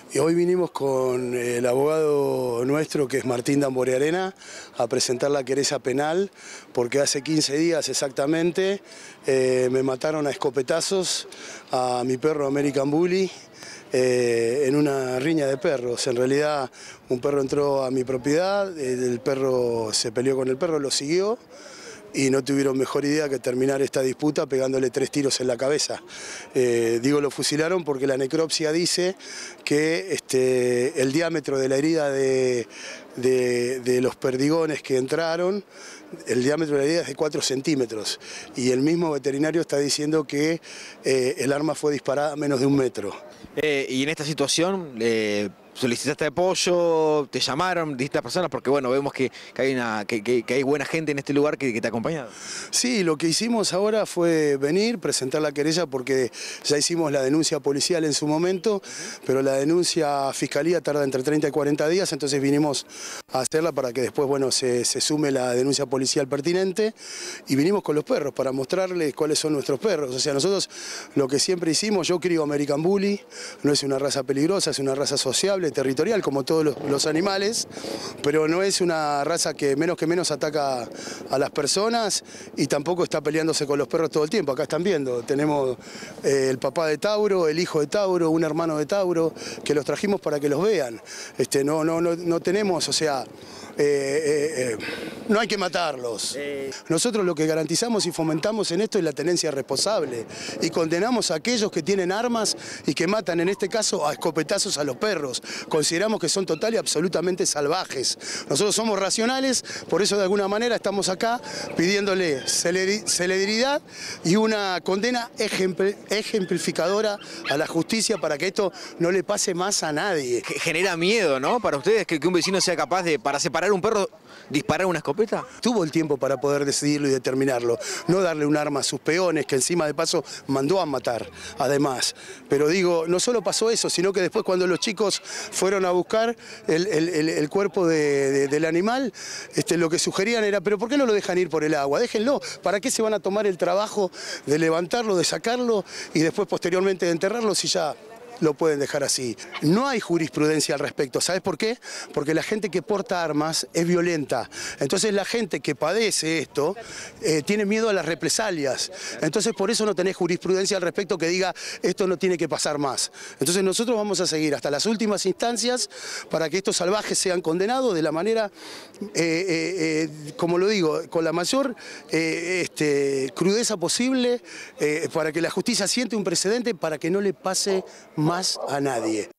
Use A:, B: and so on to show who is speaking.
A: Y hoy vinimos con el abogado nuestro, que es Martín Damborearena, a presentar la querella penal, porque hace 15 días exactamente me mataron a escopetazos a mi perro American Bully en una riña de perros. En realidad un perro entró a mi propiedad, el perro se peleó con el perro, lo siguió, y no tuvieron mejor idea que terminar esta disputa pegándole 3 tiros en la cabeza. Digo, lo fusilaron porque la necropsia dice que el diámetro de la herida de los perdigones que entraron, el diámetro de la herida es de 4 centímetros, y el mismo veterinario está diciendo que el arma fue disparada a menos de 1 metro.
B: Y en esta situación, ¿solicitaste apoyo? ¿Te llamaron distintas personas? Porque bueno, vemos que hay buena gente en este lugar que te ha acompañado.
A: Sí, lo que hicimos ahora fue venir, presentar la querella, porque ya hicimos la denuncia policial en su momento, pero la denuncia a fiscalía tarda entre 30 y 40 días, entonces vinimos a hacerla para que después, bueno, se sume la denuncia policial pertinente, y vinimos con los perros para mostrarles cuáles son nuestros perros. O sea, nosotros lo que siempre hicimos, yo crío American Bully, no es una raza peligrosa, es una raza sociable, territorial, como todos los animales, pero no es una raza que menos ataca a las personas, y tampoco está peleándose con los perros todo el tiempo. Acá están viendo, tenemos el papá de Tauro, el hijo de Tauro, un hermano de Tauro, que los trajimos para que los vean. No tenemos, o sea, no hay que matarlos. Nosotros lo que garantizamos y fomentamos en esto es la tenencia responsable, y condenamos a aquellos que tienen armas y que matan, en este caso, a escopetazos a los perros. Consideramos que son total y absolutamente salvajes. Nosotros somos racionales, por eso de alguna manera estamos acá pidiéndole celeridad y una condena ejemplificadora a la justicia para que esto no le pase más a nadie.
B: Genera miedo, ¿no? Para ustedes que un vecino sea capaz de, para separar un perro, disparar una escopeta.
A: Tuvo el tiempo para poder decidirlo y determinarlo, no darle un arma a sus peones, que encima de paso mandó a matar, además. Pero digo, no solo pasó eso, sino que después, cuando los chicos fueron a buscar el cuerpo del animal, lo que sugerían era: pero ¿por qué no lo dejan ir por el agua? Déjenlo. ¿Para qué se van a tomar el trabajo de levantarlo, de sacarlo y después posteriormente de enterrarlo, si ya lo pueden dejar así? No hay jurisprudencia al respecto. ¿Sabes por qué? Porque la gente que porta armas es violenta. Entonces la gente que padece esto tiene miedo a las represalias. Entonces por eso no tenés jurisprudencia al respecto que diga: esto no tiene que pasar más. Entonces nosotros vamos a seguir hasta las últimas instancias para que estos salvajes sean condenados de la manera, como lo digo, con la mayor crudeza posible, para que la justicia siente un precedente para que no le pase más a nadie.